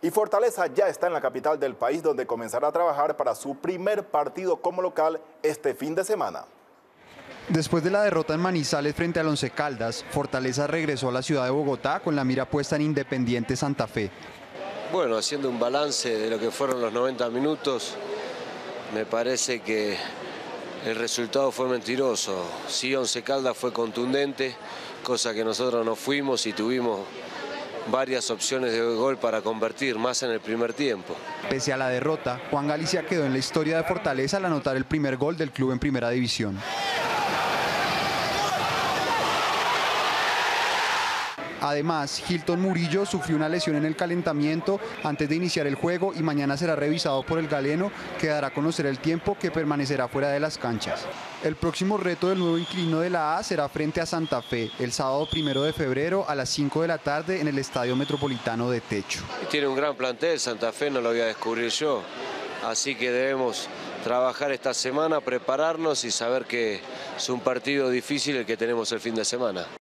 Y Fortaleza ya está en la capital del país, donde comenzará a trabajar para su primer partido como local este fin de semana. Después de la derrota en Manizales frente al Once Caldas, Fortaleza regresó a la ciudad de Bogotá con la mira puesta en Independiente Santa Fe. Bueno, haciendo un balance de lo que fueron los 90 minutos, me parece que el resultado fue mentiroso. Sí, Once Caldas fue contundente, cosa que nosotros no fuimos y tuvimos varias opciones de gol para convertir, más en el primer tiempo. Pese a la derrota, Juan Galicia quedó en la historia de Fortaleza al anotar el primer gol del club en Primera División. Además, Hilton Murillo sufrió una lesión en el calentamiento antes de iniciar el juego y mañana será revisado por el galeno, que dará a conocer el tiempo que permanecerá fuera de las canchas. El próximo reto del nuevo inquilino de la A será frente a Santa Fe, el sábado 1 de febrero a las 5 de la tarde en el Estadio Metropolitano de Techo. Tiene un gran plantel, Santa Fe no lo voy a descubrir yo, así que debemos trabajar esta semana, prepararnos y saber que es un partido difícil el que tenemos el fin de semana.